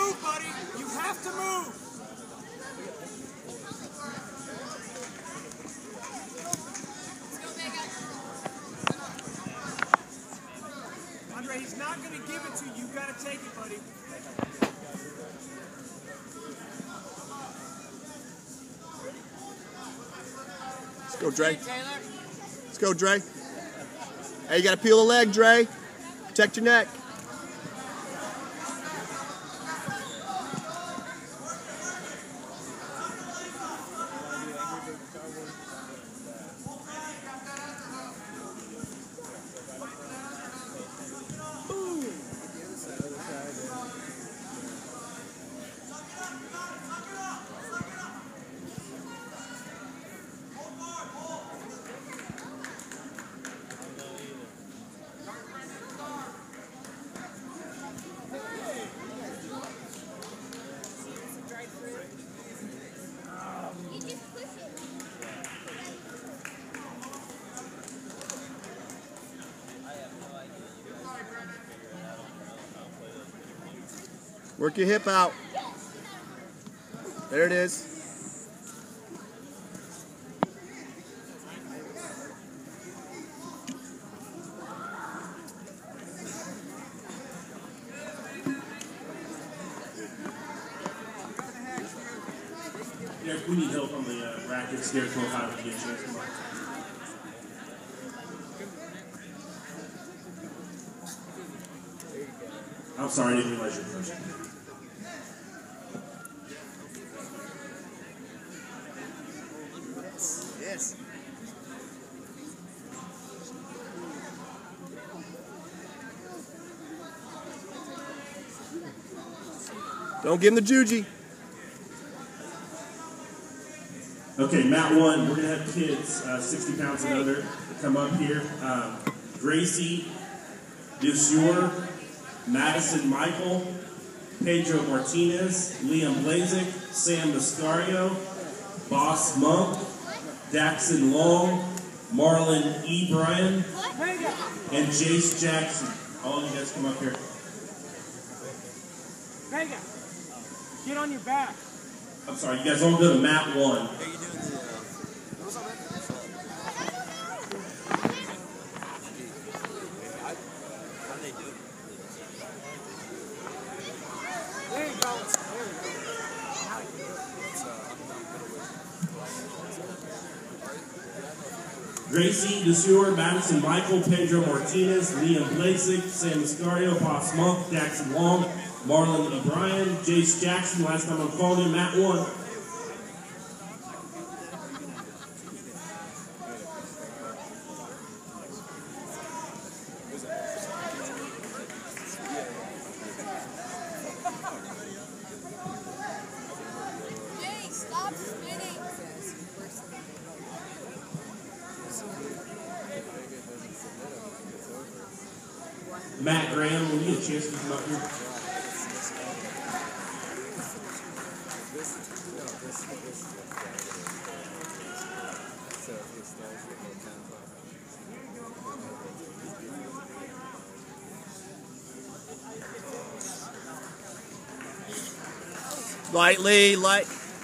move, buddy. You have to move. Andre, he's not going to give it to you. You've got to take it, buddy. Let's go, Dre. Let's go, Dre. Hey, you got to peel the leg, Dre. Protect your neck. Work your hip out. There it is. Yeah, we need help on the rackets. Derek will have to get a chance. Come on. I'm sorry, I didn't realize you were first. Yes. Don't give him the juji. Okay, mat one, we're going to have kids, 60 pounds and under, come up here. Gracie Dusure, Madison Michael, Pedro Martinez, Liam Blazik, Sam Mascario, Boss Monk, Daxon Long, Marlon E. Bryan, and Jace Jackson. All of you guys come up here. Vega, get on your back. I'm sorry, you guys all go to mat one. There you go. Gracie Dusure, Madison Michael, Pedro Martinez, Liam Blazik, Sam Mascario, Boss Monk, Daxon Long, Marlon E. Bryan, Jace Jackson. Last time I'm calling him, mat one. Hey, stop spinning. Matt Graham, will you get a chance to come up here? Lightly, light.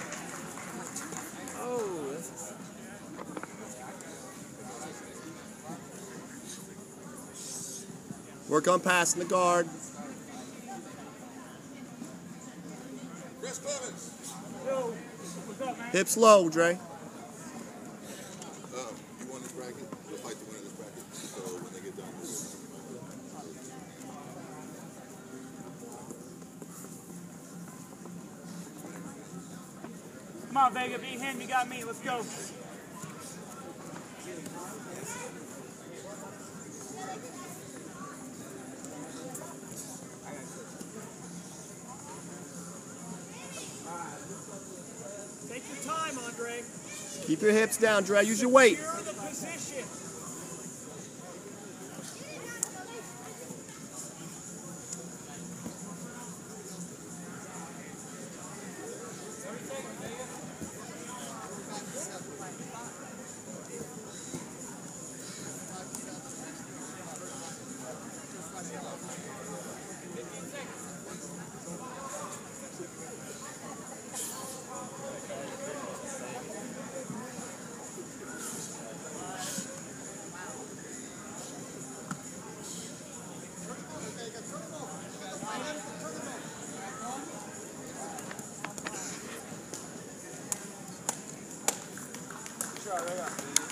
Work on passing the guard. Hips low, Dre. You won this bracket, you'll fight the winner of this bracket. So when they get done, Come on, Vega, be him. You got me. Let's go. Take your time, Andre. Keep your hips down, Dre. Use your weight. Secure the position. try, Vega.